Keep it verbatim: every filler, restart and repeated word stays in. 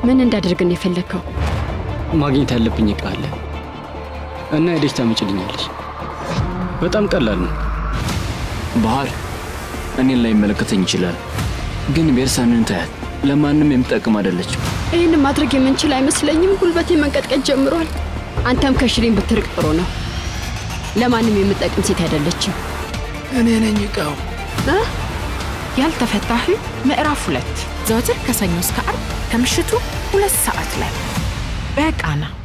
ምን እንዳደርግን የፈለከው ማግኘት ያለብኝ ቃል እና ሄደሽ ታመጭልኛለሽ በጣም ቀላል ነው ባህር እኔን ላይ መለከተኝ ይችላል ግን ቤርሳንን ታያት ለማንንም የምጠቅም አይደለች ይሄን ማድረግ የምንችል አይመስለኝም ጉልበቴ መንቀጥቀጥ ጀምሯል አንተም ከሽሪን ብትርቅ ጥሩ ነው ለማንንም የምጠቅም ሴት አይደለችም እኔ ነኝ ቃው አ ያልተፈታ ህልም ምዕራፍ ሁለት ዘወትር ከሰኞ እስከ ዓርብ ከምሽቱ ሁለት ሰዓት ላይ በቃና